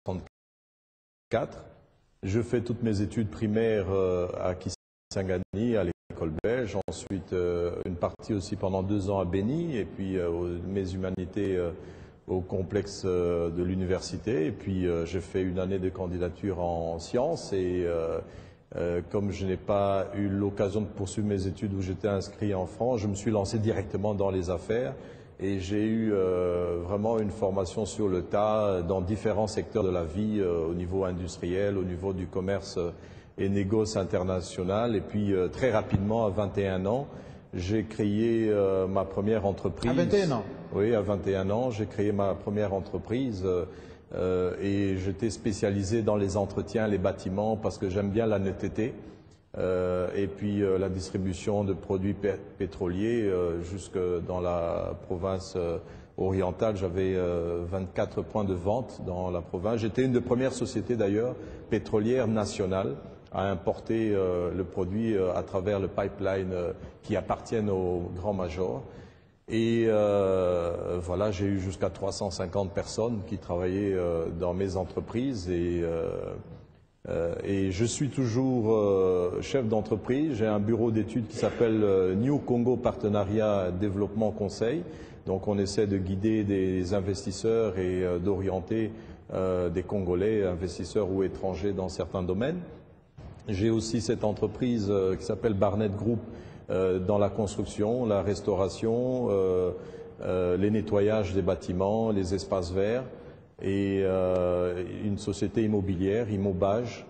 1964. Je fais toutes mes études primaires à Kisangani, à l'école belge. Ensuite, une partie aussi pendant 2 ans à Beni, et puis mes humanités au complexe de l'université. Et puis, j'ai fait une année de candidature en sciences. Et comme je n'ai pas eu l'occasion de poursuivre mes études où j'étais inscrit en France, je me suis lancé directement dans les affaires. Et j'ai eu vraiment une formation sur le tas dans différents secteurs de la vie, au niveau industriel, au niveau du commerce et négoce international. Et puis très rapidement, à 21 ans, j'ai créé ma première entreprise. À 21 ans? Oui, à 21 ans, j'ai créé ma première entreprise et j'étais spécialisé dans les entretiens, les bâtiments, parce que j'aime bien la netteté. Et puis la distribution de produits pétroliers jusque dans la province orientale. J'avais 24 points de vente dans la province. J'étais une des premières sociétés d'ailleurs pétrolières nationales à importer le produit à travers le pipeline qui appartiennent aux grands majors. Et voilà, j'ai eu jusqu'à 350 personnes qui travaillaient dans mes entreprises et je suis toujours chef d'entreprise. J'ai un bureau d'études qui s'appelle New Congo Partenariat Développement Conseil. Donc on essaie de guider des investisseurs et d'orienter des Congolais, investisseurs ou étrangers dans certains domaines. J'ai aussi cette entreprise qui s'appelle Barnett Group dans la construction, la restauration, les nettoyages des bâtiments, les espaces verts. Et une société immobilière, Immobage,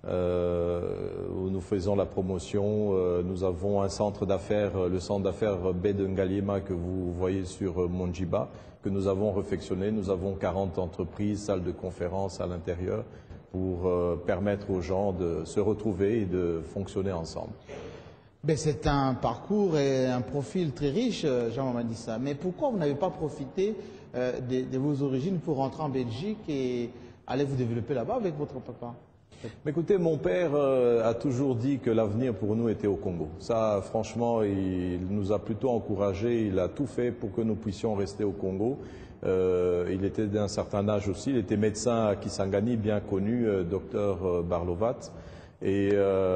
où nous faisons la promotion. Nous avons un centre d'affaires, le centre d'affaires Baie de Ngaliema que vous voyez sur Monjiba, que nous avons réfectionné. Nous avons 40 entreprises, salles de conférence à l'intérieur pour permettre aux gens de se retrouver et de fonctionner ensemble. C'est un parcours et un profil très riche, Jean Mamadissa. Mais pourquoi vous n'avez pas profité de vos origines pour rentrer en Belgique et aller vous développer là-bas avec votre papa? Mais écoutez, mon père a toujours dit que l'avenir pour nous était au Congo. Ça, franchement, il nous a plutôt encouragés. Il a tout fait pour que nous puissions rester au Congo. Il était d'un certain âge aussi. Il était médecin à Kisangani, bien connu, docteur Barlovat. Et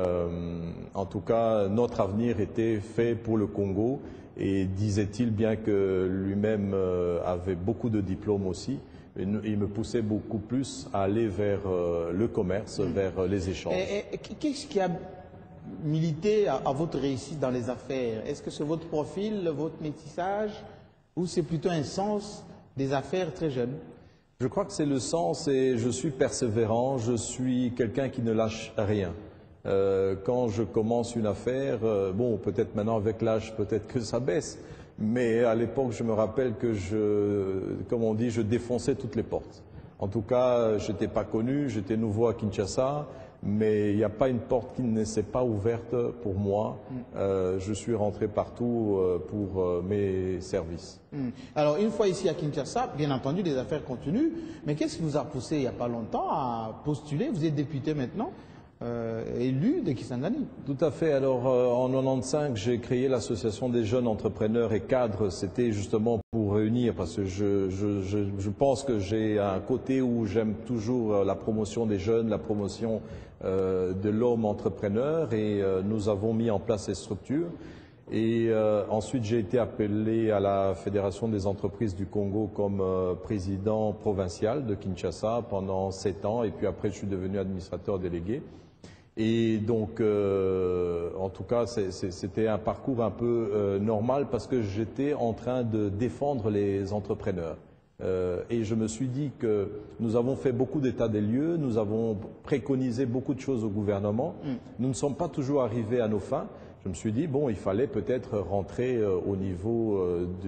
en tout cas, notre avenir était fait pour le Congo. Et disait-il, bien que lui-même avait beaucoup de diplômes aussi, il me poussait beaucoup plus à aller vers le commerce, vers les échanges. Qu'est-ce qui a milité à votre réussite dans les affaires? Est-ce que c'est votre profil, votre métissage, ou c'est plutôt un sens des affaires très jeune? Je crois que c'est le sens et je suis persévérant, je suis quelqu'un qui ne lâche rien. Quand je commence une affaire, bon, peut-être maintenant avec l'âge, peut-être que ça baisse, mais à l'époque, je me rappelle que comme on dit, je défonçais toutes les portes. En tout cas, je n'étais pas connu, j'étais nouveau à Kinshasa, mais il n'y a pas une porte qui ne s'est pas ouverte pour moi. Je suis rentré partout pour mes services. Alors, une fois ici à Kinshasa, bien entendu, les affaires continuent, mais qu'est-ce qui vous a poussé il n'y a pas longtemps à postuler? Vous êtes député maintenant, élu de Kisangani. Tout à fait. Alors, en 95, j'ai créé l'association des jeunes entrepreneurs et cadres. C'était justement pour réunir, parce que je pense que j'ai un côté où j'aime toujours la promotion des jeunes, la promotion de l'homme entrepreneur, et nous avons mis en place ces structures. Et ensuite, j'ai été appelé à la Fédération des entreprises du Congo comme président provincial de Kinshasa pendant 7 ans, et puis après, je suis devenu administrateur délégué. Et donc, en tout cas, c'était un parcours un peu normal parce que j'étais en train de défendre les entrepreneurs. Et je me suis dit que nous avons fait beaucoup d'états des lieux, nous avons préconisé beaucoup de choses au gouvernement. Nous ne sommes pas toujours arrivés à nos fins. Je me suis dit, bon, il fallait peut-être rentrer au niveau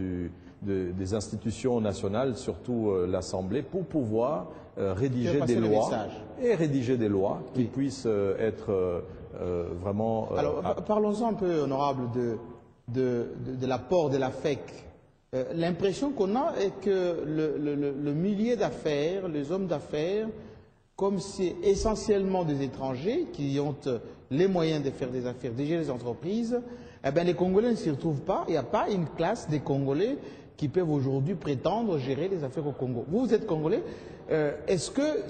des institutions nationales, surtout l'Assemblée, pour pouvoir rédiger des lois qui puissent être vraiment... Alors, parlons-en un peu, honorable, de l'apport de la FEC. L'impression qu'on a est que le milieu d'affaires, les hommes d'affaires, comme c'est essentiellement des étrangers qui ont les moyens de faire des affaires, de gérer les entreprises, eh bien les Congolais ne s'y retrouvent pas. Il n'y a pas une classe des Congolais qui peuvent aujourd'hui prétendre gérer les affaires au Congo. Vous êtes Congolais. Est-ce que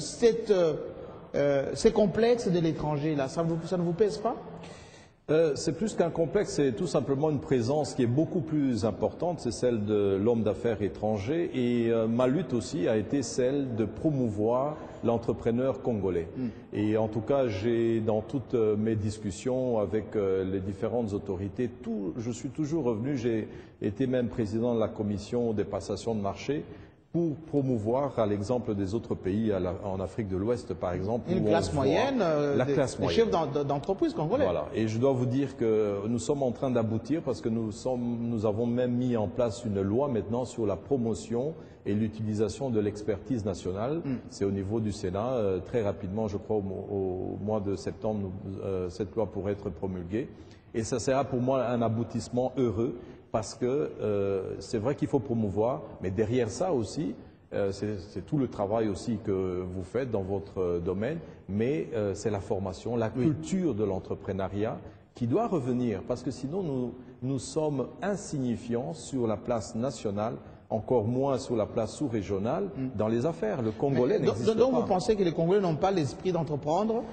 ces complexes de l'étranger, là, ça ne vous pèse pas? C'est plus qu'un complexe, c'est tout simplement une présence qui est beaucoup plus importante, c'est celle de l'homme d'affaires étranger. Et ma lutte aussi a été celle de promouvoir l'entrepreneur congolais. Et en tout cas, j'ai dans toutes mes discussions avec les différentes autorités, je suis toujours revenu, j'ai été même président de la commission des passations de marché, pour promouvoir, à l'exemple des autres pays, en Afrique de l'Ouest par exemple. Une classe moyenne, des chefs d'entreprise congolais. Voilà. Et je dois vous dire que nous sommes en train d'aboutir parce que nous avons même mis en place une loi maintenant sur la promotion et l'utilisation de l'expertise nationale. C'est au niveau du Sénat. Très rapidement, je crois au mois de septembre, cette loi pourrait être promulguée. Et ça sera pour moi un aboutissement heureux. Parce que c'est vrai qu'il faut promouvoir, mais derrière ça aussi, c'est tout le travail aussi que vous faites dans votre domaine, mais c'est la formation, la culture de l'entrepreneuriat qui doit revenir, parce que sinon nous sommes insignifiants sur la place nationale, encore moins sur la place sous-régionale, dans les affaires. Le Congolais n'existe pas. Donc vous pensez que les Congolais n'ont pas l'esprit d'entreprendre?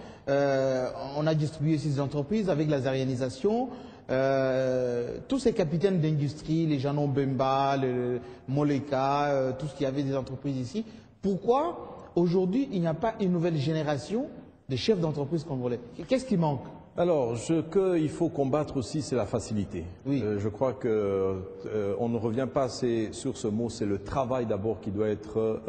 On a distribué ces entreprises avec la zarianisation. Tous ces capitaines d'industrie, les Jeannot Bemba, le Moleka, tout ce qui avait des entreprises ici, pourquoi aujourd'hui il n'y a pas une nouvelle génération de chefs d'entreprise congolais? Qu'est-ce qui manque? Alors, ce qu'il faut combattre aussi, c'est la facilité. Oui. Je crois que on ne revient pas assez sur ce mot, c'est le travail d'abord qui doit être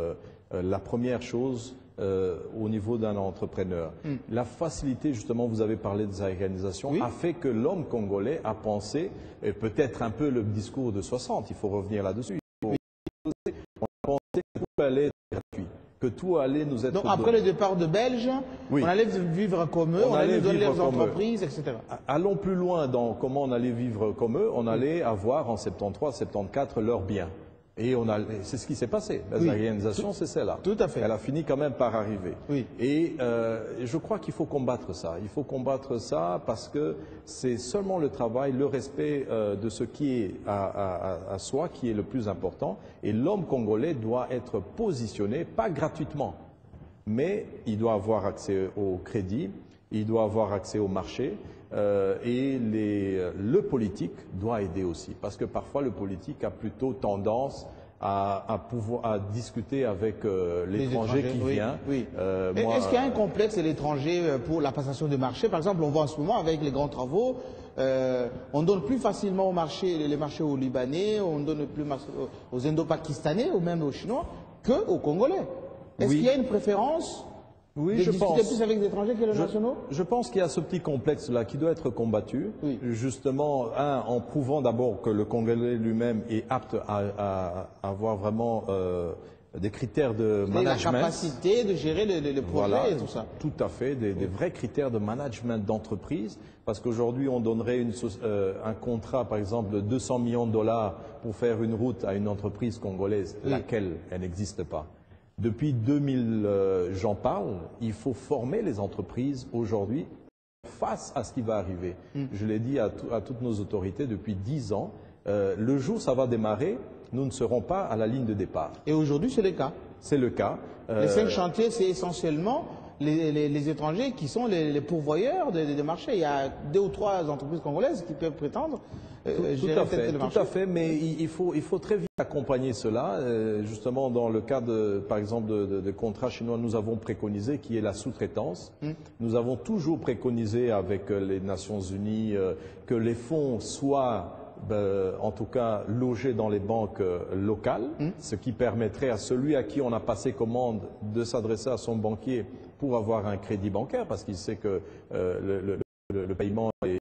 la première chose. Au niveau d'un entrepreneur. La facilité, justement, vous avez parlé des organisations, a fait que l'homme congolais a pensé, et peut-être un peu le discours de 60, il faut revenir là-dessus, on a pensé que tout allait être gratuit, que tout allait nous être Donc après le départ de Belges, on allait vivre comme eux, on allait nous donner leurs entreprises, etc. Allons plus loin dans comment on allait vivre comme eux, on allait avoir en 73, 74 leurs biens. Et c'est ce qui s'est passé. La organisation, c'est celle-là. Tout à fait. Elle a fini quand même par arriver. Oui. Et je crois qu'il faut combattre ça. Il faut combattre ça parce que c'est seulement le travail, le respect de ce qui est à soi qui est le plus important. Et l'homme congolais doit être positionné, pas gratuitement, mais il doit avoir accès au crédit, il doit avoir accès au marché. Et le politique doit aider aussi, parce que parfois le politique a plutôt tendance à discuter avec l'étranger qui vient. Oui. Est-ce qu'il y a un complexe de l'étranger pour la passation de marché? Par exemple, on voit en ce moment avec les grands travaux, on donne plus facilement les marchés aux Libanais, on donne plus aux Indo-Pakistanais ou même aux Chinois qu'aux Congolais. Est-ce qu'il y a une préférence? Oui, je pense. Plus avec les étrangers que les nationaux? Je pense qu'il y a ce petit complexe-là qui doit être combattu. Oui. Justement, en prouvant d'abord que le Congolais lui-même est apte à avoir vraiment des critères de management. La capacité de gérer les projets et tout ça. Tout à fait, des vrais critères de management d'entreprise. Parce qu'aujourd'hui, on donnerait un contrat, par exemple, de 200 millions de dollars pour faire une route à une entreprise congolaise, laquelle elle n'existe pas. Depuis 2000, j'en parle, il faut former les entreprises aujourd'hui face à ce qui va arriver. Je l'ai dit à toutes nos autorités depuis 10 ans, le jour où ça va démarrer, nous ne serons pas à la ligne de départ. Et aujourd'hui, c'est le cas. C'est le cas. Les 5 chantiers, c'est essentiellement les étrangers qui sont les pourvoyeurs des marchés. Il y a 2 ou 3 entreprises congolaises qui peuvent prétendre gérer le marché. Tout à fait, mais il faut très vite accompagner cela. Justement, dans le cas, par exemple, de contrats chinois, nous avons préconisé qui est la sous-traitance. Nous avons toujours préconisé avec les Nations Unies que les fonds soient en tout cas logés dans les banques locales, ce qui permettrait à celui à qui on a passé commande de s'adresser à son banquier pour avoir un crédit bancaire, parce qu'il sait que le paiement est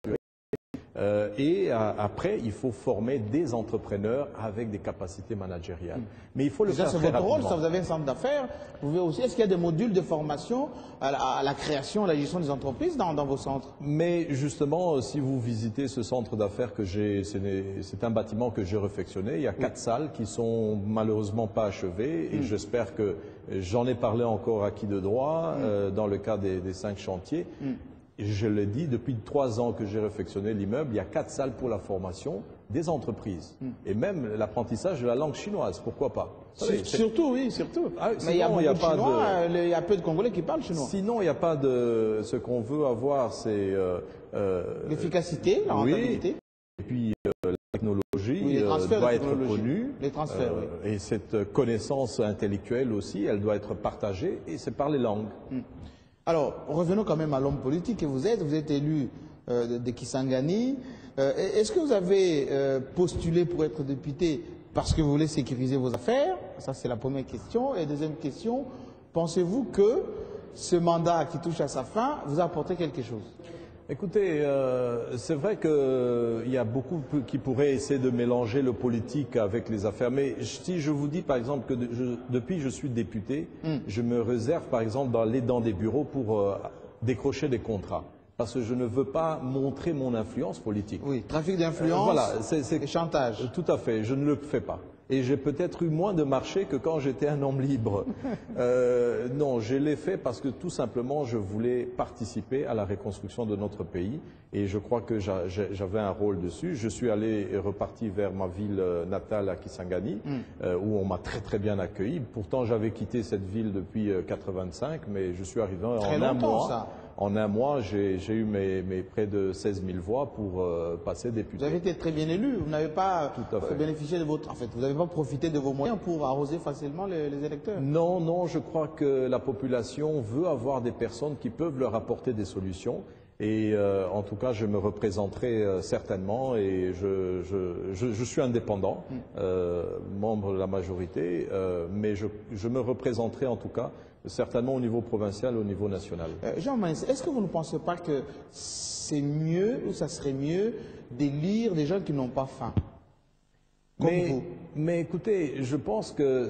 et après, il faut former des entrepreneurs avec des capacités managériales. Mais il faut le faire très rapidement. C'est votre rôle, ça, vous avez un centre d'affaires. Vous pouvez aussi. Est-ce qu'il y a des modules de formation à la création, à la gestion des entreprises dans vos centres? Mais justement, si vous visitez ce centre d'affaires que c'est un bâtiment que j'ai réfectionné. Il y a 4 salles qui sont malheureusement pas achevées et j'espère que j'en ai parlé encore à qui de droit dans le cas des 5 chantiers. Je l'ai dit, depuis 3 ans que j'ai réfectionné l'immeuble, il y a 4 salles pour la formation. des entreprises. Et même l'apprentissage de la langue chinoise, pourquoi pas? Surtout, oui, surtout. Ah, mais il y a beaucoup de Chinois, il y a peu de Congolais qui parlent chinois. Sinon, il n'y a pas de... Ce qu'on veut avoir, c'est... l'efficacité, la rentabilité. Et puis, la technologie oui, doit être connue. Les transferts, oui. Et cette connaissance intellectuelle aussi, elle doit être partagée, et c'est par les langues. Alors, revenons quand même à l'homme politique que vous êtes élu de Kisangani. Est-ce que vous avez postulé pour être député parce que vous voulez sécuriser vos affaires? Ça, c'est la première question. Et deuxième question, pensez-vous que ce mandat qui touche à sa fin vous a apporté quelque chose? Écoutez, c'est vrai qu'il y a beaucoup qui pourraient essayer de mélanger le politique avec les affaires. Mais si je vous dis, par exemple, que depuis que je suis député, je me réserve, par exemple, d'aller dans des bureaux pour décrocher des contrats. Parce que je ne veux pas montrer mon influence politique. Oui, trafic d'influence et chantage. Tout à fait, je ne le fais pas. Et j'ai peut-être eu moins de marché que quand j'étais un homme libre. Non, je l'ai fait parce que tout simplement, je voulais participer à la reconstruction de notre pays. Et je crois que j'avais un rôle dessus. Je suis reparti vers ma ville natale à Kisangani, où on m'a très très bien accueilli. Pourtant, j'avais quitté cette ville depuis 85, mais je suis arrivé en un mois. Ça. En un mois, j'ai eu mes près de 16 000 voix pour passer député. Vous avez été très bien élu. Vous n'avez pas bénéficié de votre... En fait, vous n'avez pas profité de vos moyens pour arroser facilement les électeurs. Non, non, je crois que la population veut avoir des personnes qui peuvent leur apporter des solutions. Et en tout cas, je me représenterai certainement et je suis indépendant, membre de la majorité, mais je me représenterai en tout cas certainement au niveau provincial et au niveau national. Jean Manis, est-ce que vous ne pensez pas que c'est mieux ou ça serait mieux d'élire des gens qui n'ont pas faim comme vous? Mais écoutez, je pense que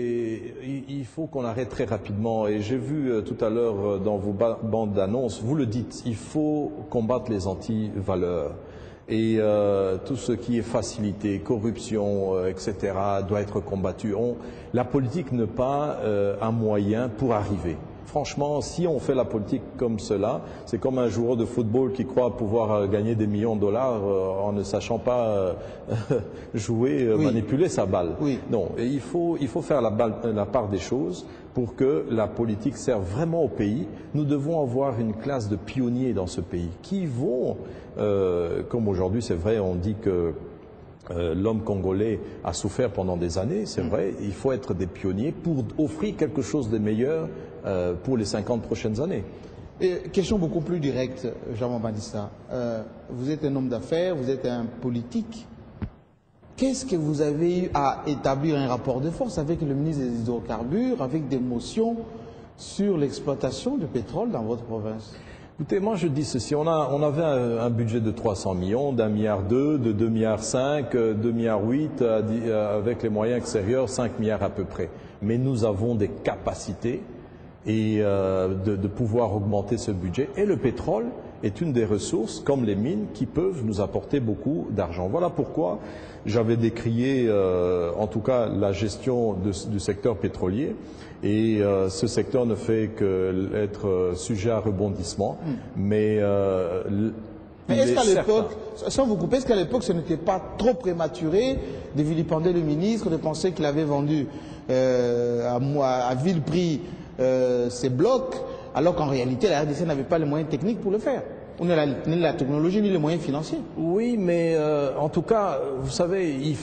il faut qu'on arrête très rapidement. Et j'ai vu tout à l'heure dans vos bandes d'annonces, vous le dites, il faut combattre les anti-valeurs. Et tout ce qui est facilité, corruption, etc., doit être combattu. La politique n'est pas un moyen pour arriver. Franchement, si on fait la politique comme cela, c'est comme un joueur de football qui croit pouvoir gagner des millions de dollars en ne sachant pas jouer, manipuler sa balle. Oui. Non, et il faut faire la part des choses pour que la politique serve vraiment au pays. Nous devons avoir une classe de pionniers dans ce pays qui vont, comme aujourd'hui c'est vrai, on dit que l'homme congolais a souffert pendant des années, c'est vrai, il faut être des pionniers pour offrir quelque chose de meilleur pour les 50 prochaines années. Et question beaucoup plus directe, Jean Baptista. Vous êtes un homme d'affaires, vous êtes un politique. Qu'est-ce que vous avez eu à établir un rapport de force avec le ministre des Hydrocarbures, avec des motions sur l'exploitation du pétrole dans votre province? Écoutez, moi je dis ceci, on avait un budget de 300 millions, d'1,2 milliard, de 2,5 milliards, 2,8 milliards, avec les moyens extérieurs, 5 milliards à peu près. Mais nous avons des capacités et de pouvoir augmenter ce budget. Et le pétrole est une des ressources, comme les mines, qui peuvent nous apporter beaucoup d'argent. Voilà pourquoi j'avais décrié, en tout cas, la gestion du secteur pétrolier. Et ce secteur ne fait qu'être sujet à rebondissement. Mais est-ce qu'à l'époque, sans vous couper, est-ce qu'à l'époque ce n'était pas trop prématuré de vilipender le ministre, de penser qu'il avait vendu à vil prix ces blocs, alors qu'en réalité la RDC n'avait pas les moyens techniques pour le faire, ni la technologie, ni les moyens financiers? Oui, mais en tout cas, vous savez, il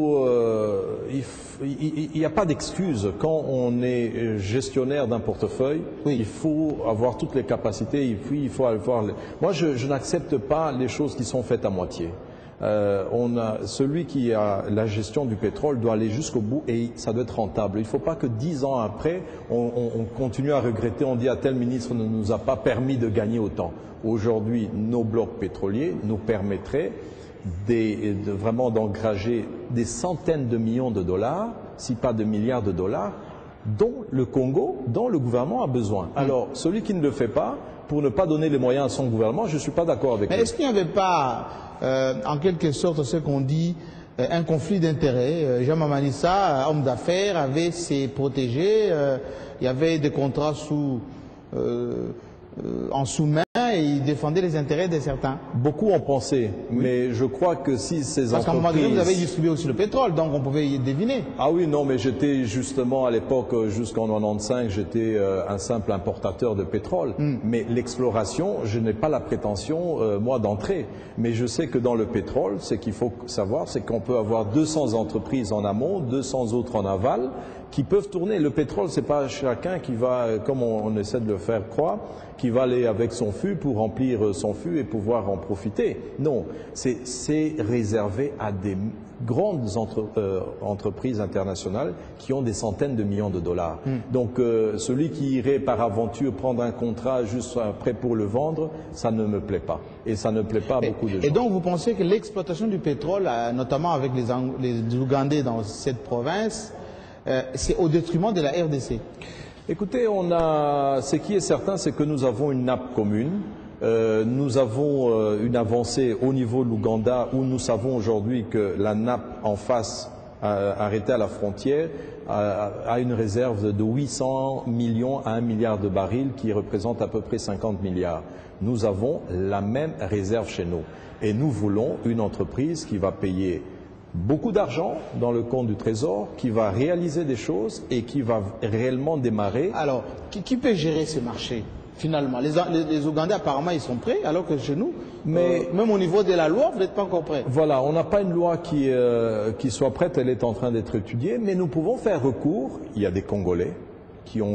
n'y a pas d'excuse. Quand on est gestionnaire d'un portefeuille, il faut avoir toutes les capacités, et puis il faut avoir... Moi, je n'accepte pas les choses qui sont faites à moitié. Celui qui a la gestion du pétrole doit aller jusqu'au bout et ça doit être rentable. Il ne faut pas que 10 ans après, on continue à regretter, on dit à tel ministre ne nous a pas permis de gagner autant. Aujourd'hui, nos blocs pétroliers nous permettraient vraiment d'engager des centaines de millions de dollars, si pas de milliards de dollars, dont le Congo, dont le gouvernement a besoin. Alors, celui qui ne le fait pas, pour ne pas donner les moyens à son gouvernement, je ne suis pas d'accord avec lui. Mais est-ce qu'il n'y avait pas, en quelque sorte, ce qu'on dit, un conflit d'intérêts? Jean Mamanissa, homme d'affaires, avait ses protégés, il y avait des contrats en sous-main, et ils défendaient les intérêts de certains. Beaucoup ont pensé, mais je crois que si ces Parce qu'à un moment entreprises... donné, vous avez distribué aussi le pétrole, donc on pouvait y deviner. Ah oui, non, mais j'étais justement à l'époque, jusqu'en 95, j'étais un simple importateur de pétrole. Mais l'exploration, je n'ai pas la prétention, moi, d'entrer. Mais je sais que dans le pétrole, ce qu'il faut savoir, c'est qu'on peut avoir 200 entreprises en amont, 200 autres en aval, qui peuvent tourner. Le pétrole, c'est pas chacun qui va, comme on essaie de le faire croire, qui va aller avec son fût pour remplir son fût et pouvoir en profiter. Non, c'est réservé à des grandes entreprises internationales qui ont des centaines de millions de dollars. Donc, celui qui irait par aventure prendre un contrat juste après pour le vendre, ça ne me plaît pas. Et ça ne plaît pas à beaucoup de gens. Et donc, vous pensez que l'exploitation du pétrole, notamment avec les Ougandais dans cette province, c'est au détriment de la RDC? Écoutez, ce qui est certain, c'est que nous avons une nappe commune. Nous avons une avancée au niveau de l'Ouganda où nous savons aujourd'hui que la nappe en face, arrêtée à la frontière, a une réserve de 800 millions à 1 milliard de barils qui représente à peu près 50 milliards. Nous avons la même réserve chez nous. Et nous voulons une entreprise qui va payer beaucoup d'argent dans le compte du Trésor, qui va réaliser des choses et qui va réellement démarrer. Alors, qui peut gérer ce marché finalement? Les Ougandais, apparemment, ils sont prêts, alors que chez nous, mais même au niveau de la loi, vous n'êtes pas encore prêts. Voilà, on n'a pas une loi qui soit prête, elle est en train d'être étudiée, mais nous pouvons faire recours. Il y a des Congolais qui ont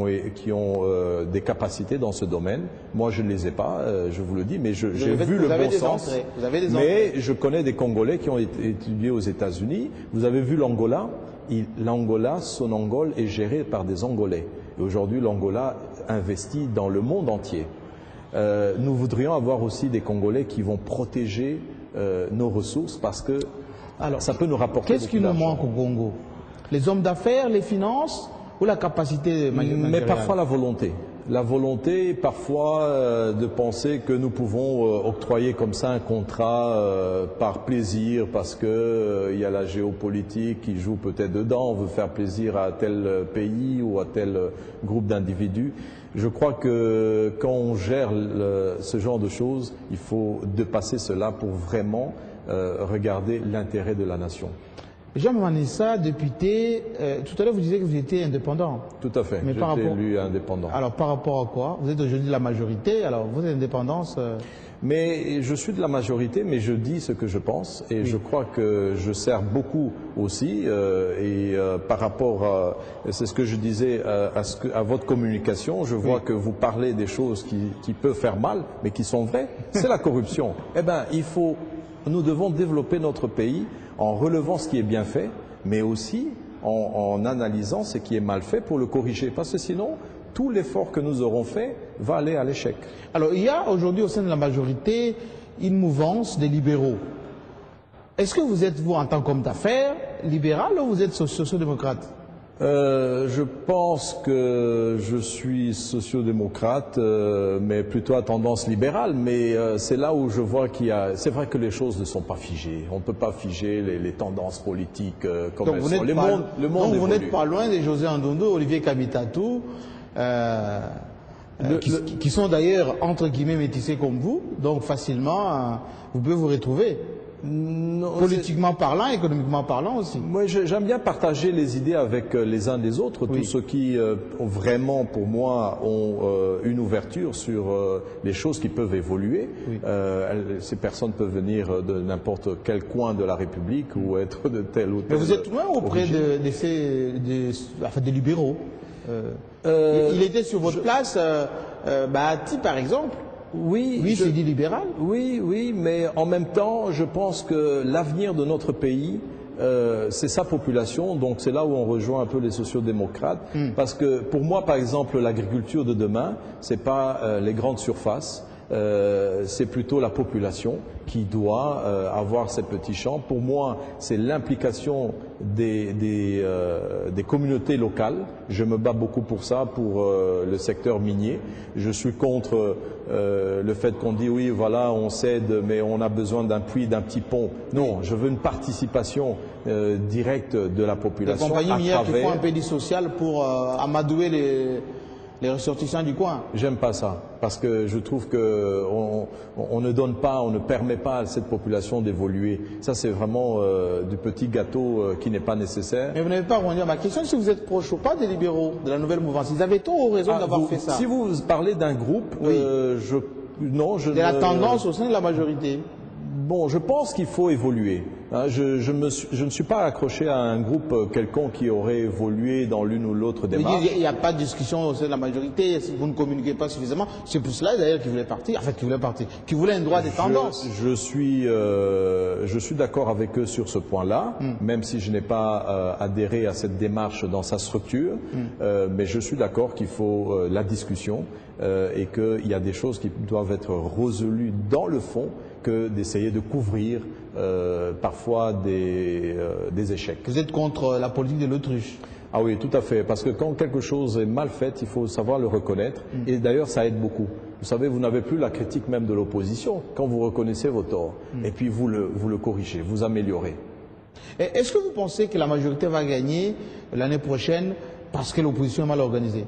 des capacités dans ce domaine. Moi, je ne les ai pas, je vous le dis, mais j'ai vu le bon sens. Mais je connais des Congolais qui ont étudié aux États-Unis. Vous avez vu l'Angola. L'Angola, Sonangol, est géré par des Angolais. Et aujourd'hui, l'Angola investit dans le monde entier. Nous voudrions avoir aussi des Congolais qui vont protéger nos ressources parce que ça peut nous rapporter beaucoup d'argent. Qu'est-ce qui nous manque au Congo? Les hommes d'affaires, les finances ou la capacité managériale? Mais parfois la volonté. La volonté, parfois, de penser que nous pouvons octroyer comme ça un contrat par plaisir, parce que il y a la géopolitique qui joue peut-être dedans, on veut faire plaisir à tel pays ou à tel groupe d'individus. Je crois que quand on gère ce genre de choses, il faut dépasser cela pour vraiment regarder l'intérêt de la nation. Jean Manissa, député, tout à l'heure vous disiez que vous étiez indépendant. Tout à fait, j'ai été élu indépendant. Alors par rapport à quoi? Vous êtes aujourd'hui de la majorité, alors votre indépendance Mais je suis de la majorité, mais je dis ce que je pense et je crois que je sers beaucoup aussi par rapport c'est ce que je disais à votre communication, je vois que vous parlez des choses qui peuvent faire mal, mais qui sont vraies, c'est la corruption. Eh bien, nous devons développer notre pays en relevant ce qui est bien fait, mais aussi en analysant ce qui est mal fait pour le corriger. Parce que sinon, tout l'effort que nous aurons fait va aller à l'échec. Alors, il y a aujourd'hui au sein de la majorité une mouvance des libéraux. Est-ce que vous êtes, vous, en tant qu'homme d'affaires, libéral ou vous êtes social-démocrate? Je pense que je suis sociodémocrate, mais plutôt à tendance libérale. Mais c'est là où je vois qu'il y a... C'est vrai que les choses ne sont pas figées. On ne peut pas figer les tendances politiques comme elles sont. Donc vous n'êtes pas loin de José Andondo, Olivier Kabitatou, qui sont d'ailleurs entre guillemets métissés comme vous. Donc facilement, vous pouvez vous retrouver. Non, politiquement parlant, économiquement parlant aussi. Moi, j'aime bien partager les idées avec les uns des autres, tous ceux qui vraiment, pour moi, ont une ouverture sur les choses qui peuvent évoluer. Ces personnes peuvent venir de n'importe quel coin de la République ou être de tel ou tel. Mais vous êtes loin auprès des libéraux. Il était sur votre place, Bahati par exemple. Oui, c'est dit libéral. Oui, mais en même temps, je pense que l'avenir de notre pays, c'est sa population, donc c'est là où on rejoint un peu les sociodémocrates. Parce que pour moi, par exemple, l'agriculture de demain, c'est pas les grandes surfaces. C'est plutôt la population qui doit avoir ces petits champs. Pour moi, c'est l'implication des communautés locales. Je me bats beaucoup pour ça, pour le secteur minier. Je suis contre le fait qu'on dit oui, voilà, on cède, mais on a besoin d'un puits, d'un petit pont. Non, je veux une participation directe de la population. Les compagnies minières qui font un pays social pour amadouer les ressortissants du coin. J'aime pas ça, parce que je trouve que on ne donne pas, on ne permet pas à cette population d'évoluer. Ça, c'est vraiment du petit gâteau qui n'est pas nécessaire. Mais vous n'avez pas répondu à ma question si vous êtes proche ou pas des libéraux, de la nouvelle mouvance. Ils avaient trop raison d'avoir fait ça. Si vous parlez d'un groupe, oui. De la tendance au sein de la majorité. Bon, je pense qu'il faut évoluer. Je ne suis pas accroché à un groupe quelconque qui aurait évolué dans l'une ou l'autre démarche. Il n'y a pas de discussion au sein de la majorité, vous ne communiquez pas suffisamment. C'est pour cela d'ailleurs qu'il voulait partir, qu'il voulait un droit des tendances. Je suis d'accord avec eux sur ce point-là, même si je n'ai pas adhéré à cette démarche dans sa structure, mais je suis d'accord qu'il faut la discussion et qu'il y a des choses qui doivent être résolues dans le fond que d'essayer de couvrir parfois des échecs. Vous êtes contre la politique de l'autruche? Ah oui, tout à fait, parce que quand quelque chose est mal fait, il faut savoir le reconnaître, et d'ailleurs ça aide beaucoup. Vous savez, vous n'avez plus la critique même de l'opposition quand vous reconnaissez vos torts, et puis vous le corrigez, vous améliorez. Est-ce que vous pensez que la majorité va gagner l'année prochaine parce que l'opposition est mal organisée?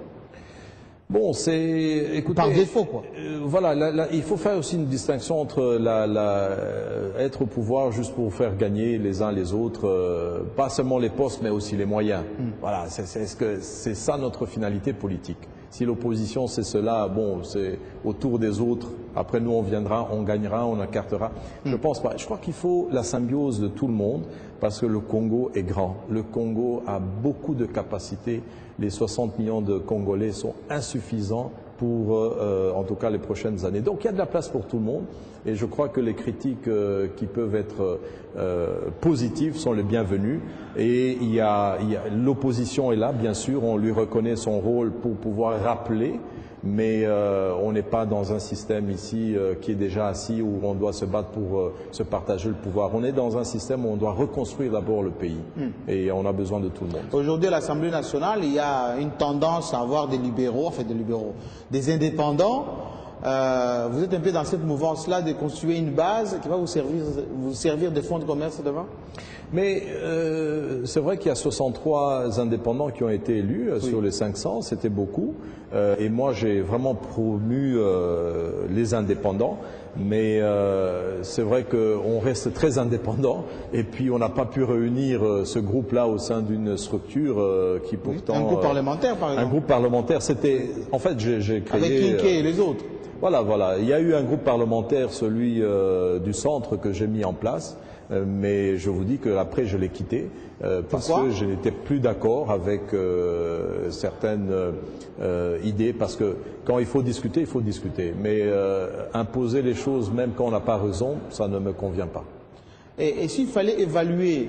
Bon, écoutez, par défaut, quoi. Voilà, il faut faire aussi une distinction entre être au pouvoir juste pour faire gagner les uns les autres, pas seulement les postes, mais aussi les moyens. Voilà, c'est ça notre finalité politique. Si l'opposition c'est cela, bon, c'est autour des autres. Après nous on viendra, on gagnera, on écartera. Je pense pas. Je crois qu'il faut la symbiose de tout le monde parce que le Congo est grand. Le Congo a beaucoup de capacités. Les 60 millions de Congolais sont insuffisants pour, en tout cas, les prochaines années. Donc il y a de la place pour tout le monde. Et je crois que les critiques qui peuvent être positives sont les bienvenues. Et l'opposition est là, bien sûr, on lui reconnaît son rôle pour pouvoir rappeler, mais on n'est pas dans un système ici qui est déjà assis où on doit se battre pour se partager le pouvoir. On est dans un système où on doit reconstruire d'abord le pays et on a besoin de tout le monde. Aujourd'hui à l'Assemblée nationale, il y a une tendance à avoir des libéraux, des indépendants. Vous êtes un peu dans cette mouvance-là de construire une base qui va vous servir de fonds de commerce devant? Mais c'est vrai qu'il y a 63 indépendants qui ont été élus sur les 500, c'était beaucoup. Et moi, j'ai vraiment promu les indépendants. Mais c'est vrai qu'on reste très indépendant et puis on n'a pas pu réunir ce groupe-là au sein d'une structure qui pourtant... Un groupe parlementaire, par exemple. Un groupe parlementaire, c'était... En fait, j'ai créé... Avec Kinké et les autres. Voilà. Il y a eu un groupe parlementaire, celui du centre que j'ai mis en place, mais je vous dis que après je l'ai quitté parce que je n'étais plus d'accord avec certaines idées, parce que quand il faut discuter, mais imposer les choses même quand on n'a pas raison, ça ne me convient pas. Et s'il fallait évaluer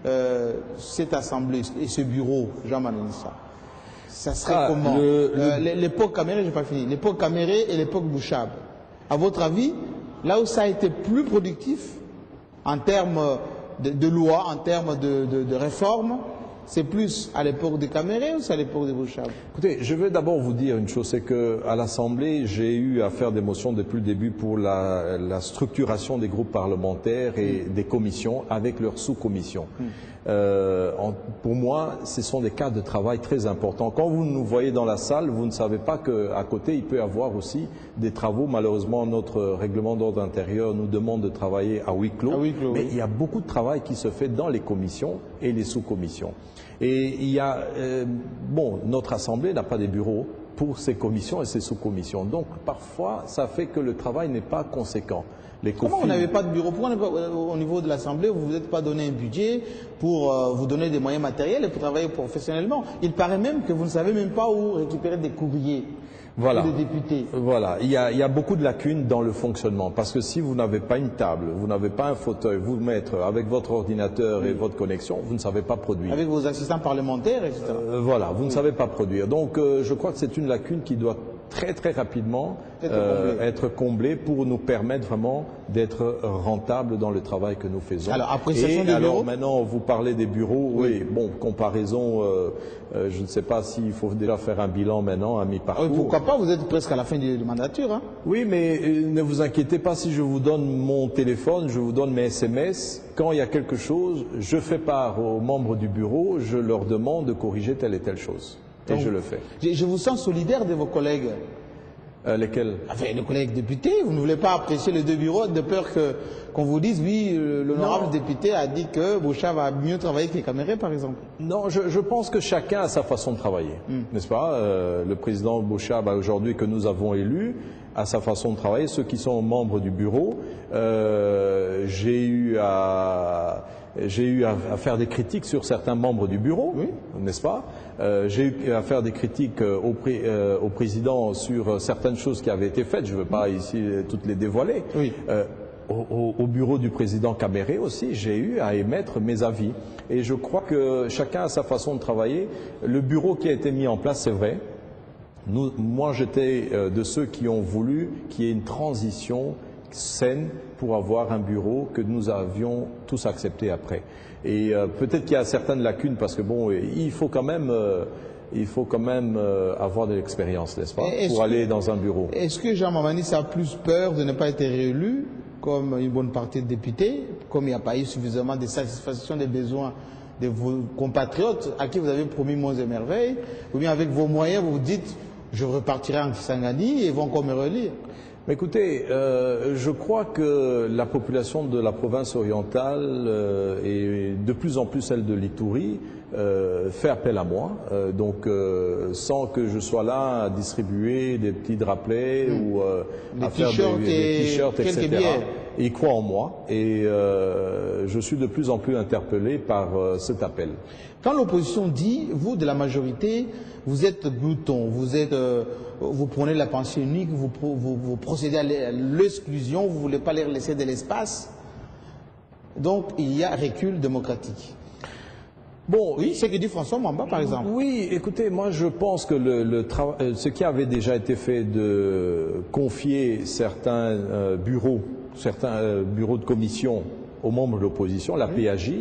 cette assemblée et ce bureau, Jean-Manuel Nissa, ça serait comment? L'époque Caméré, j'ai pas fini. L'époque Caméré et l'époque Bouchab. À votre avis, là où ça a été plus productif en termes de loi, en termes de réforme, c'est plus à l'époque de Caméré ou c'est à l'époque de Bouchab? Écoutez, je veux d'abord vous dire une chose, c'est qu'à l'Assemblée, j'ai eu à faire des motions depuis le début pour la structuration des groupes parlementaires et des commissions avec leurs sous-commissions. Pour moi, ce sont des cas de travail très importants. Quand vous nous voyez dans la salle, vous ne savez pas qu'à côté, il peut y avoir aussi des travaux. Malheureusement, notre règlement d'ordre intérieur nous demande de travailler à huis clos. Mais il y a beaucoup de travail qui se fait dans les commissions et les sous-commissions. Et il y a, notre Assemblée n'a pas des bureaux pour ces commissions et ces sous-commissions. Donc, parfois, ça fait que le travail n'est pas conséquent. Comment vous n'avez pas de bureau? Pourquoi au niveau de l'Assemblée, vous ne vous êtes pas donné un budget pour vous donner des moyens matériels et pour travailler professionnellement? Il paraît même que vous ne savez même pas où récupérer des courriers. Voilà. Des députés. Voilà, il y a beaucoup de lacunes dans le fonctionnement, parce que si vous n'avez pas une table, vous n'avez pas un fauteuil, vous mettre avec votre ordinateur et votre connexion, vous ne savez pas produire. Avec vos assistants parlementaires, etc. Voilà, vous ne savez pas produire. Donc je crois que c'est une lacune qui doit très très rapidement être comblée pour nous permettre vraiment d'être rentable dans le travail que nous faisons. Alors, appréciation des bureaux. Maintenant, vous parlez des bureaux, oui, bon, comparaison, je ne sais pas s'il faut déjà faire un bilan maintenant à mi-parcours. Oui, pourquoi pas, vous êtes presque à la fin de mandature. Hein. Oui, mais ne vous inquiétez pas, si je vous donne mon téléphone, je vous donne mes SMS, quand il y a quelque chose, je fais part aux membres du bureau, je leur demande de corriger telle et telle chose. et je le fais. Je vous sens solidaire de vos collègues. Lesquels? Enfin, les collègues députés, vous ne voulez pas apprécier les deux bureaux de peur qu'on vous dise, oui, l'honorable député a dit que Boucha va mieux travailler que les Camérés, par exemple. Non, je pense que chacun a sa façon de travailler, n'est-ce pas? Le président Boucha, aujourd'hui que nous avons élu, a sa façon de travailler. Ceux qui sont membres du bureau, j'ai eu à faire des critiques sur certains membres du bureau, n'est-ce pas? J'ai eu à faire des critiques au président sur certaines choses qui avaient été faites. Je ne veux pas ici toutes les dévoiler. Oui. Au bureau du président Caméré aussi, j'ai eu à émettre mes avis. Et je crois que chacun a sa façon de travailler. Le bureau qui a été mis en place, c'est vrai. Moi, j'étais de ceux qui ont voulu qu'il y ait une transition saine pour avoir un bureau que nous avions tous accepté après. Et peut-être qu'il y a certaines lacunes parce que bon, il faut quand même avoir de l'expérience, n'est-ce pas, pour aller dans un bureau. Est-ce que Jean Mamanis a plus peur de ne pas être réélu, comme une bonne partie de députés, comme il n'y a pas eu suffisamment de satisfaction des besoins de vos compatriotes à qui vous avez promis monts et merveilles, ou bien avec vos moyens vous vous dites je repartirai en Kisangani et ils vont encore me relire? Écoutez, je crois que la population de la province orientale et de plus en plus celle de l'Ituri fait appel à moi. Sans que je sois là à distribuer des petits drapelets ou à faire des t-shirts, etc. Ils croient en moi et je suis de plus en plus interpellé par cet appel. Quand l'opposition dit, vous de la majorité, vous êtes glouton, vous prenez la pensée unique, vous procédez à l'exclusion, vous ne voulez pas leur laisser de l'espace, donc il y a recul démocratique. Bon, oui, c'est ce que dit François Mwamba, par exemple. Oui, écoutez, moi je pense que ce qui avait déjà été fait de confier certains bureaux de commission aux membres de l'opposition, la PAJ,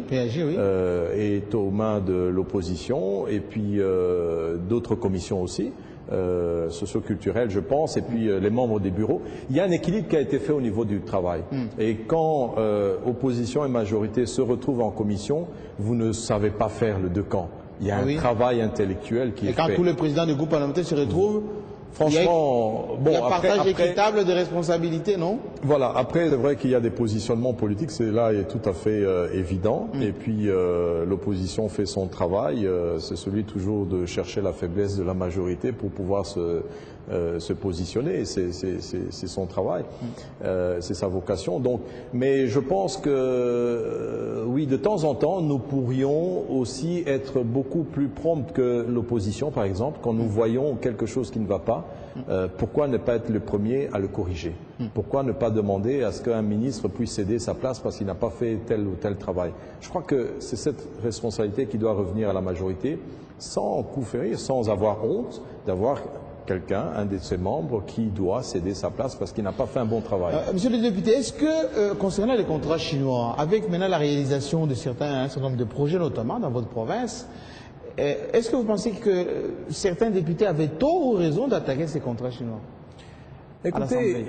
est aux mains de l'opposition, et puis d'autres commissions aussi, socio-culturelles je pense, et puis les membres des bureaux. Il y a un équilibre qui a été fait au niveau du travail. Et quand opposition et majorité se retrouvent en commission, vous ne savez pas faire le deux camps. Il y a un travail intellectuel qui est fait. Et quand tous les présidents du groupe parlementaire se retrouvent, franchement, il y a un partage équitable de responsabilités, non? Voilà, après c'est vrai qu'il y a des positionnements politiques, c'est là est tout à fait évident. Et puis l'opposition fait son travail, c'est celui toujours de chercher la faiblesse de la majorité pour pouvoir se positionner, c'est son travail, c'est sa vocation. Donc, mais je pense que oui, de temps en temps, nous pourrions aussi être beaucoup plus prompts que l'opposition, par exemple, quand nous voyons quelque chose qui ne va pas. Pourquoi ne pas être le premier à le corriger? Pourquoi ne pas demander à ce qu'un ministre puisse céder sa place parce qu'il n'a pas fait tel ou tel travail? Je crois que c'est cette responsabilité qui doit revenir à la majorité, sans coup férir, sans avoir honte d'avoir quelqu'un, un de ses membres, qui doit céder sa place parce qu'il n'a pas fait un bon travail. Monsieur le député, est-ce que, concernant les contrats chinois, avec maintenant la réalisation de un certain nombre de projets, notamment dans votre province, est-ce que vous pensez que certains députés avaient tort ou raison d'attaquer ces contrats chinois? Écoutez,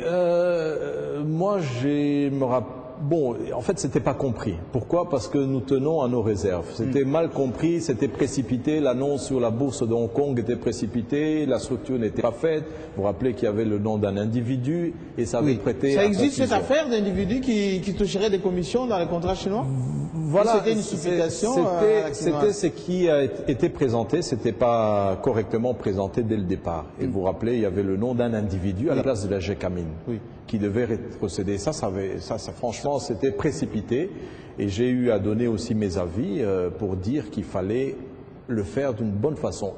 moi, me rappelle. Bon, en fait, c'était pas compris. Pourquoi? Parce que nous tenons à nos réserves. C'était mal compris, c'était précipité. L'annonce sur la bourse de Hong Kong était précipitée, la structure n'était pas faite. Vous vous rappelez qu'il y avait le nom d'un individu et ça avait prêté. Ça existe cette affaire d'individus qui toucheraient des commissions dans les contrats chinois? Voilà, c'était une supplication. C'était ce qui a été présenté, c'était pas correctement présenté dès le départ. Et vous vous rappelez, il y avait le nom d'un individu à la place de la GECAMIN qui devait rétrocéder. Ça, franchement, c'était précipité. Et j'ai eu à donner aussi mes avis pour dire qu'il fallait le faire d'une bonne façon.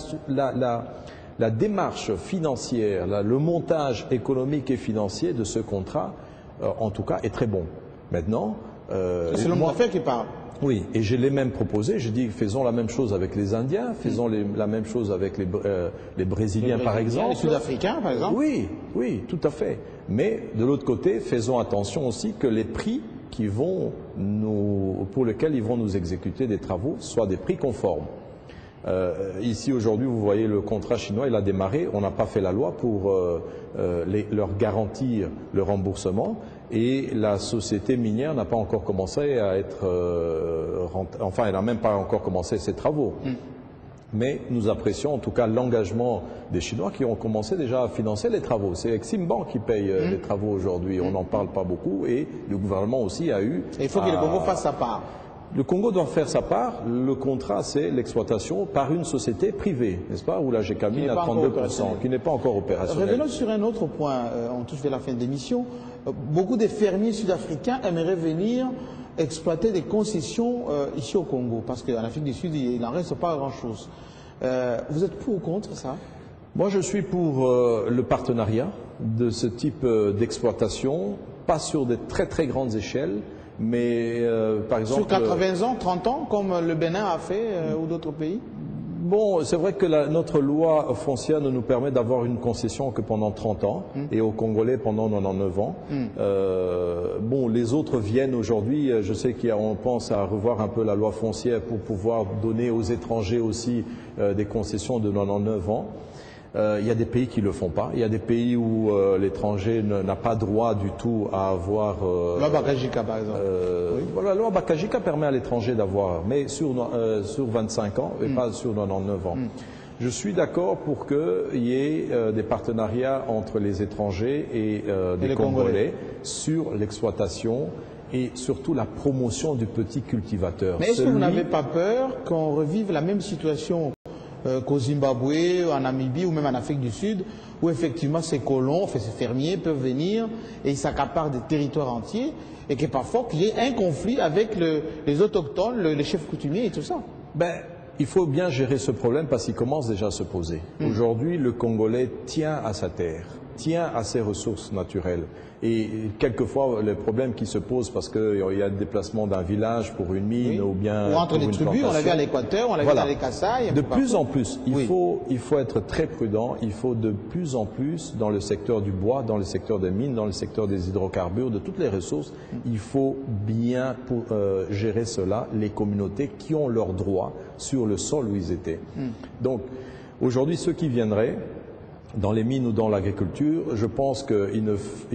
La démarche financière, le montage économique et financier de ce contrat, en tout cas, est très bon. Maintenant, c'est l'homme d'affaires qui parle. Oui, et je l'ai même proposé, je dis faisons la même chose avec les Indiens, faisons la même chose avec les Brésiliens par exemple. Les Sud-Africains par exemple. Oui, oui, tout à fait. Mais de l'autre côté, faisons attention aussi que les prix pour lesquels ils vont nous exécuter des travaux soient des prix conformes. Ici aujourd'hui, vous voyez le contrat chinois, il a démarré, on n'a pas fait la loi pour leur garantir le remboursement. Et la société minière n'a pas encore commencé à être... enfin, elle n'a même pas encore commencé ses travaux. Mais nous apprécions en tout cas l'engagement des Chinois qui ont commencé déjà à financer les travaux. C'est Exim Bank qui paye les travaux aujourd'hui. On n'en parle pas beaucoup et le gouvernement aussi a eu... Et il faut que le Congo fasse sa part. Le Congo doit faire sa part. Le contrat, c'est l'exploitation par une société privée, n'est-ce pas, où la GECA mine à 32%, qui n'est pas encore opérationnelle. Revenons sur un autre point, on touche vers la fin de l'émission. Beaucoup de fermiers sud-africains aimeraient venir exploiter des concessions ici au Congo, parce qu'en Afrique du Sud, il n'en reste pas grand-chose. Vous êtes pour ou contre ça? Moi, je suis pour le partenariat de ce type d'exploitation, pas sur des très très grandes échelles, mais par exemple... Sur 80 ans, 30 ans, comme le Bénin a fait ou d'autres pays? Bon, c'est vrai que notre loi foncière ne nous permet d'avoir une concession que pendant 30 ans et aux Congolais pendant 99 ans. Bon, les autres viennent aujourd'hui, je sais qu'on pense à revoir un peu la loi foncière pour pouvoir donner aux étrangers aussi des concessions de 99 ans. Il y a des pays qui ne le font pas. Il y a des pays où l'étranger n'a pas droit du tout à avoir... La loi Bakajika, par exemple. Oui. Voilà, la loi Bakajika permet à l'étranger d'avoir, mais sur 25 ans et pas sur 99 ans. Je suis d'accord pour qu'il y ait des partenariats entre les étrangers et des Congolais sur l'exploitation et surtout la promotion du petit cultivateur. Mais est-ce que vous n'avez pas peur qu'on revive la même situation qu'au Zimbabwe, en Namibie ou même en Afrique du Sud, où effectivement ces colons, ces fermiers peuvent venir et ils s'accaparent des territoires entiers et que parfois qu'il y ait un conflit avec les autochtones, les chefs coutumiers et tout ça? Ben, il faut bien gérer ce problème parce qu'il commence déjà à se poser. Aujourd'hui, le Congolais tient à sa terre, tient à ses ressources naturelles. Et quelquefois, les problèmes qui se posent parce qu'il y a le déplacement d'un village pour une mine ou bien ou entre pour les une tribus, on l'a vu à l'Équateur, on l'a vu dans les Kasaï. De plus en plus, il faut être très prudent, il faut de plus en plus dans le secteur du bois, dans le secteur des mines, dans le secteur des hydrocarbures, de toutes les ressources, il faut bien gérer cela, les communautés qui ont leurs droits sur le sol où ils étaient. Donc, aujourd'hui, ceux qui viendraient dans les mines ou dans l'agriculture, je pense qu'il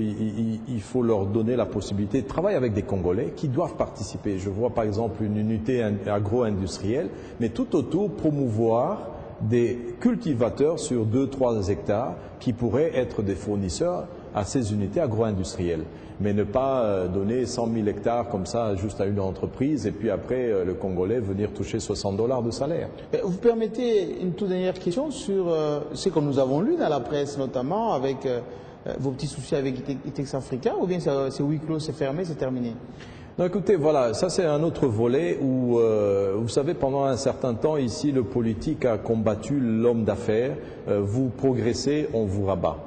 faut leur donner la possibilité de travailler avec des Congolais qui doivent participer. Je vois par exemple une unité agro-industrielle, mais tout autour promouvoir des cultivateurs sur 2-3 hectares qui pourraient être des fournisseurs à ces unités agro-industrielles. Mais ne pas donner 100 000 hectares comme ça juste à une entreprise et puis après le Congolais venir toucher $60 de salaire. Vous permettez une toute dernière question sur ce que nous avons lu dans la presse, notamment avec vos petits soucis avec Itex Africa, ou bien c'est huis clos, c'est fermé, c'est terminé? Non, écoutez, voilà, ça c'est un autre volet où, vous savez, pendant un certain temps ici, le politique a combattu l'homme d'affaires. Vous progressez, on vous rabat.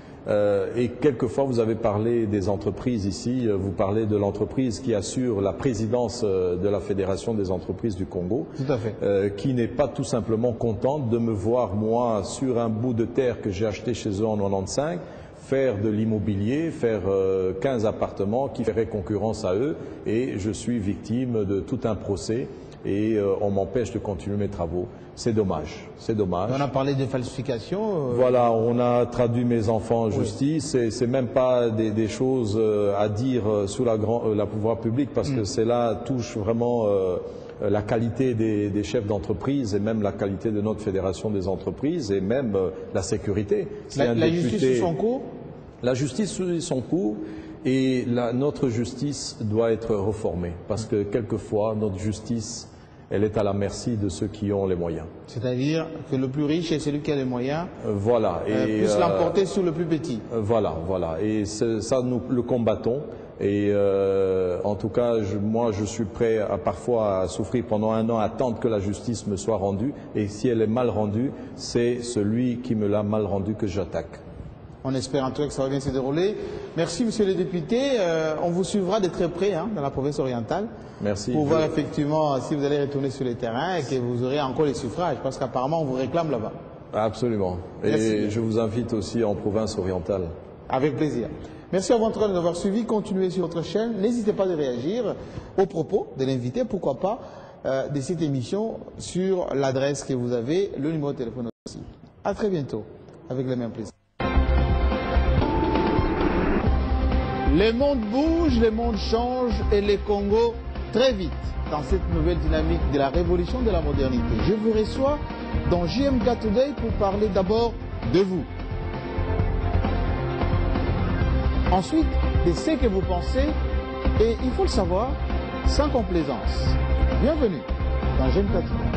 Et quelquefois, vous avez parlé des entreprises ici, vous parlez de l'entreprise qui assure la présidence de la Fédération des entreprises du Congo, tout à fait. Qui n'est pas tout simplement contente de me voir, moi, sur un bout de terre que j'ai acheté chez eux en 95, faire de l'immobilier, faire 15 appartements qui feraient concurrence à eux, et je suis victime de tout un procès et on m'empêche de continuer mes travaux. C'est dommage, c'est dommage. On a parlé de falsification. Voilà, on a traduit mes enfants en justice, et c'est même pas des choses à dire sous la pouvoir public, parce que cela touche vraiment la qualité des chefs d'entreprise et même la qualité de notre fédération des entreprises et même la sécurité. La justice suit son cours? La justice suit son cours et notre justice doit être réformée, parce que quelquefois notre justice, elle est à la merci de ceux qui ont les moyens. C'est-à-dire que le plus riche est celui qui a les moyens, voilà, et puisse l'emporter sur le plus petit. Voilà. Et ça, nous le combattons. Et en tout cas, moi, je suis prêt parfois à souffrir pendant 1 an, à attendre que la justice me soit rendue. Et si elle est mal rendue, c'est celui qui me l'a mal rendue que j'attaque. On espère en tout cas que ça va bien se dérouler. Merci, monsieur le député. On vous suivra de très près dans la province orientale. Merci. Pour voir effectivement si vous allez retourner sur les terrains et que vous aurez encore les suffrages, parce qu'apparemment on vous réclame là-bas. Absolument. Et je vous invite aussi en province orientale. Avec plaisir. Merci à vous de nous avoir suivis. Continuez sur notre chaîne. N'hésitez pas à réagir aux propos de l'invité, pourquoi pas, de cette émission sur l'adresse que vous avez, le numéro de téléphone aussi. À très bientôt, avec le même plaisir. Le monde bouge, le monde change et le Congo très vite. dans cette nouvelle dynamique de la révolution de la modernité. Je vous reçois dans JMK Today pour parler d'abord de vous. Ensuite, de ce que vous pensez, et il faut le savoir, sans complaisance. Bienvenue dans JMK Today.